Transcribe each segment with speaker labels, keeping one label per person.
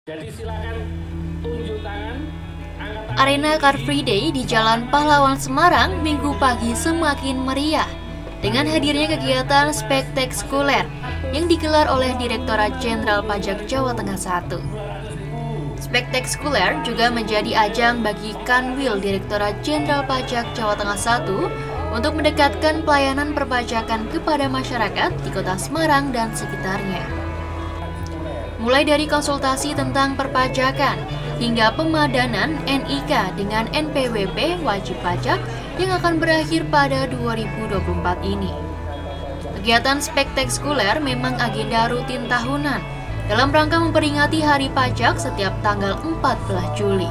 Speaker 1: Jadi silakan tunjuk tangan.
Speaker 2: Arena Car Free Day di Jalan Pahlawan Semarang Minggu pagi semakin meriah dengan hadirnya kegiatan spektakuler yang digelar oleh Direktorat Jenderal Pajak Jawa Tengah I. Spektakuler juga menjadi ajang bagi Kanwil Direktorat Jenderal Pajak Jawa Tengah I untuk mendekatkan pelayanan perpajakan kepada masyarakat di Kota Semarang dan sekitarnya. Mulai dari konsultasi tentang perpajakan hingga pemadanan NIK dengan NPWP wajib pajak yang akan berakhir pada 2024 ini. Kegiatan spektakuler memang agenda rutin tahunan dalam rangka memperingati Hari Pajak setiap tanggal 14 Juli.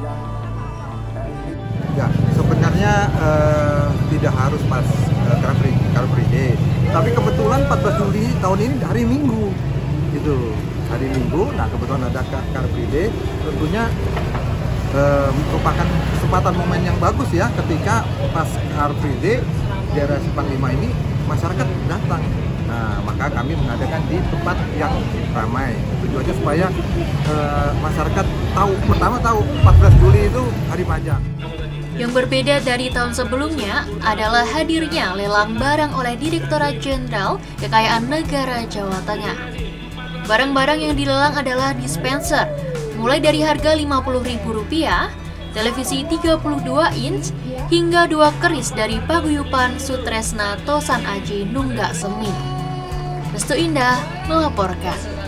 Speaker 3: Ya, sebenarnya tidak harus pas Car Free Day, tapi kebetulan 14 Juli tahun ini hari Minggu, gitu. Hari Minggu, nah kebetulan ada Car Free Day, tentunya merupakan kesempatan momen yang bagus ya ketika pas Car Free Day di daerah Simpang 5 ini masyarakat datang. Nah, maka kami mengadakan di tempat yang ramai. Tujuannya supaya masyarakat pertama tahu 14 Juli itu hari pajak.
Speaker 2: Yang berbeda dari tahun sebelumnya adalah hadirnya lelang barang oleh Direktorat Jenderal Kekayaan Negara Jawa Tengah. Barang-barang yang dilelang adalah dispenser, mulai dari harga Rp50.000, televisi 32 inch, hingga 2 keris dari paguyuban Sutresna Tosan Aji Nunggak Semi. Restu Indah melaporkan.